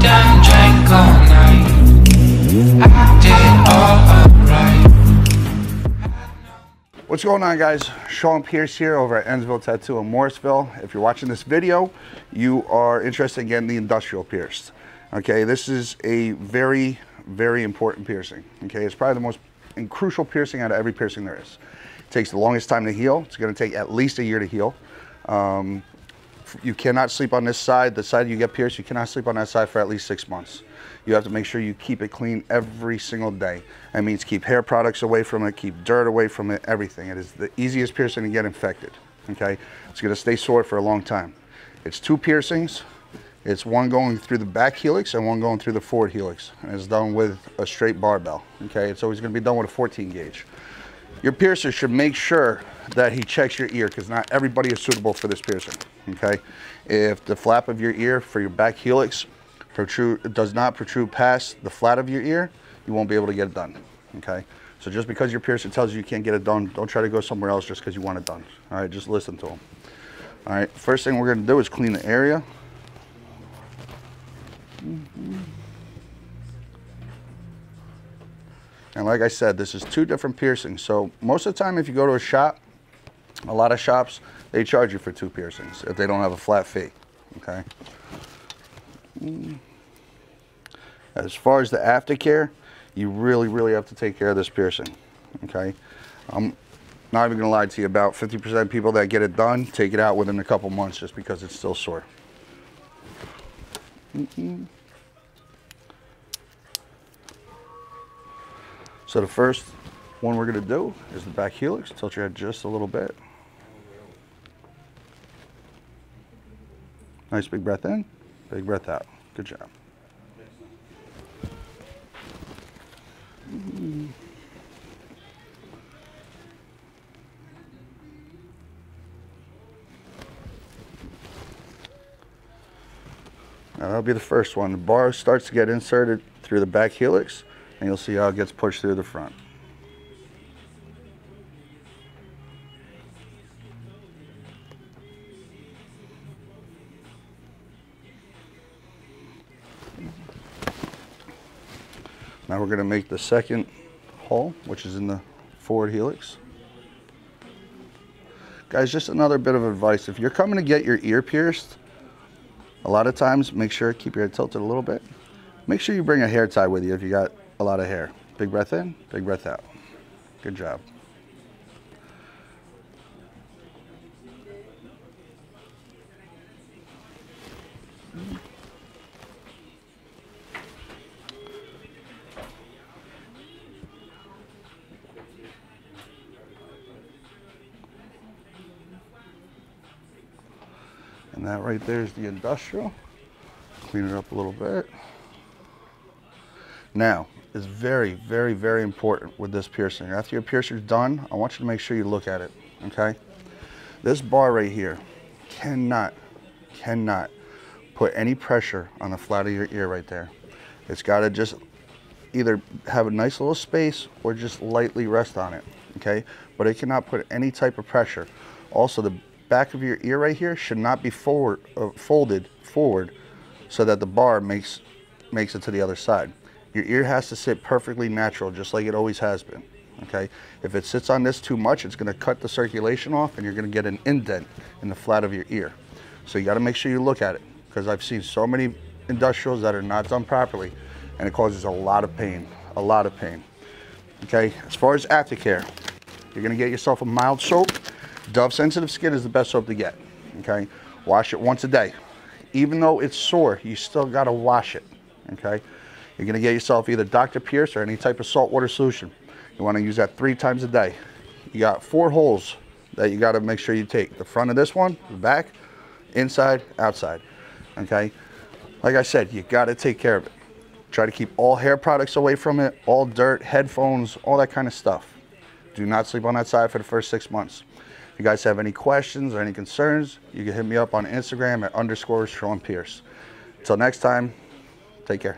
done drank all night. I did all alright. What's going on, guys? Sean Pierce here over at Ensville Tattoo in Morrisville. If you're watching this video, you are interested in getting the industrial pierced. Okay, this is a very, very important piercing. Okay, it's probably the most crucial piercing out of every piercing there is. It takes the longest time to heal. It's going to take at least a year to heal. You cannot sleep on this side. The side you get pierced, you cannot sleep on that side for at least 6 months. You have to make sure you keep it clean every single day. That means keep hair products away from it, keep dirt away from it, everything. It is the easiest piercing to get infected, okay? It's gonna stay sore for a long time. It's 2 piercings. It's one going through the back helix and one going through the forward helix. And it's done with a straight barbell, okay? It's always gonna be done with a 14 gauge. Your piercer should make sure that he checks your ear, because not everybody is suitable for this piercing, okay? If the flap of your ear for your back helix does not protrude past the flat of your ear, you won't be able to get it done, okay? So just because your piercer tells you can't get it done, don't try to go somewhere else just because you want it done, all right? Just listen to him. All right, first thing we're gonna do is clean the area. And like I said, this is 2 different piercings. So most of the time if you go to a shop, a lot of shops, they charge you for 2 piercings if they don't have a flat fee, okay? As far as the aftercare, you really have to take care of this piercing, okay? I'm not even gonna lie to you, about 50% of people that get it done take it out within a couple months just because it's still sore. So the first one we're gonna do is the back helix. Tilt your head just a little bit. Nice big breath in, big breath out. Good job. Now that'll be the first one. The bar starts to get inserted through the back helix, and you'll see how it gets pushed through the front. Now we're going to make the second hole, which is in the forward helix. Guys, just another bit of advice. If you're coming to get your ear pierced, a lot of times make sure, keep your head tilted a little bit. Make sure you bring a hair tie with you if you got a lot of hair. Big breath in, big breath out. Good job. And that right there is the industrial. Clean it up a little bit. Now, it's very important with this piercing. After your piercing's done, I want you to make sure you look at it, okay? This bar right here cannot put any pressure on the flat of your ear right there. It's gotta just either have a nice little space or just lightly rest on it, okay? But it cannot put any type of pressure. Also, the back of your ear right here should not be folded forward so that the bar makes it to the other side. Your ear has to sit perfectly natural, just like it always has been, okay? If it sits on this too much, it's gonna cut the circulation off and you're gonna get an indent in the flat of your ear. So you gotta make sure you look at it, because I've seen so many industrials that are not done properly and it causes a lot of pain, okay? As far as aftercare, you're gonna get yourself a mild soap. Dove Sensitive Skin is the best soap to get, okay? Wash it once a day. Even though it's sore, you still gotta wash it, okay? You're gonna get yourself either Dr. Pierce or any type of saltwater solution. You wanna use that 3 times a day. You got 4 holes that you gotta make sure you take. The front of this one, the back, inside, outside, okay? Like I said, you gotta take care of it. Try to keep all hair products away from it, all dirt, headphones, all that kind of stuff. Do not sleep on that side for the first 6 months. If you guys have any questions or any concerns, you can hit me up on Instagram at _Sean Pierce. Until next time, take care.